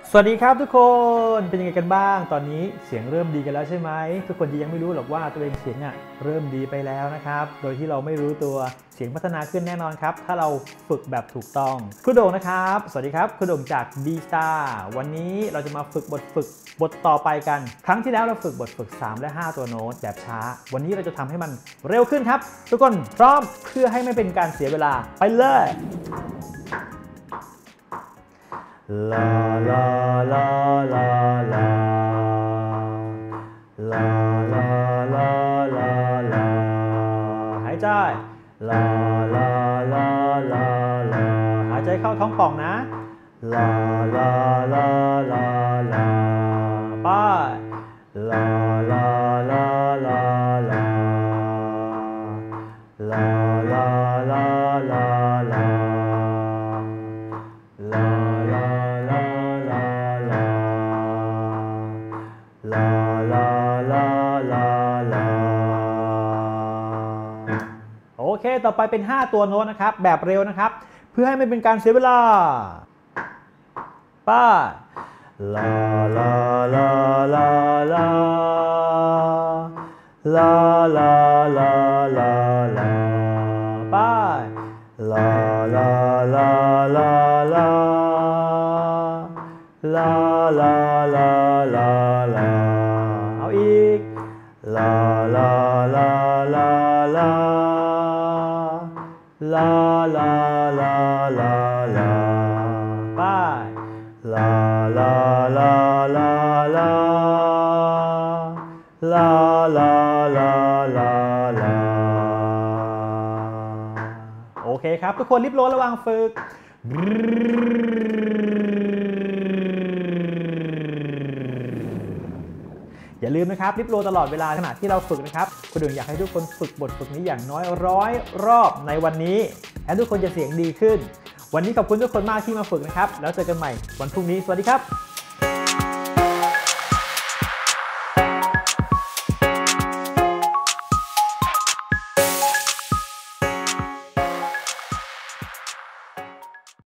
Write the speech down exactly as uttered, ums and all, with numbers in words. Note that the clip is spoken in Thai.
สวัสดีครับทุกคนเป็นยังไงกันบ้างตอนนี้เสียงเริ่มดีกันแล้วใช่ไหมทุกคนยังไม่รู้หรอกว่าตัวเองเสียงอ่ะเริ่มดีไปแล้วนะครับโดยที่เราไม่รู้ตัวเสียงพัฒนาขึ้นแน่นอนครับถ้าเราฝึกแบบถูกต้องครูโด่งนะครับสวัสดีครับครูโด่งจาก B Star วันนี้เราจะมาฝึกบทฝึกบทต่อไปกันครั้งที่แล้วเราฝึกบทฝึกสามและห้าตัวโน้ตแบบช้าวันนี้เราจะทำให้มันเร็วขึ้นครับทุกคนพร้อมเพื่อให้ไม่เป็นการเสียเวลาไปเลยลาลาลาลาลาลาลาลาลาลาหายใจลาลาลาลาลาหายใจเข้าท้องป่องนะลาลาลาลาลาไปลาลาลาลาลาลาลาลาลาลาโอเคต่อไปเป็นห้าตัวโน้ตนะครับแบบเร็วนะครับเพื่อให้ไม่เป็นการเสียเวลาป้าลาลาลาลาลาลาลาลาลาลาป้าลาลาลาลาลาลาลาลาลาลาเอาอีกลาลาลาลาลาลาลาลาลาลาไปลาลาลาลาลาลาลาลาลาลาโอเคครับทุกคนรีบโหลดระหว่างฝึกอย่าลืมนะครับรีบโหลดตลอดเวลาขณะที่เราฝึกนะครับคุณดึงอยากให้ทุกคนฝึกบทฝึกนี้อย่างน้อยร้อยรอบในวันนี้และทุกคนจะเสียงดีขึ้นวันนี้ขอบคุณทุกคนมากที่มาฝึกนะครับแล้วเจอกันใหม่วันพรุ่งนี้สวัสดีครับ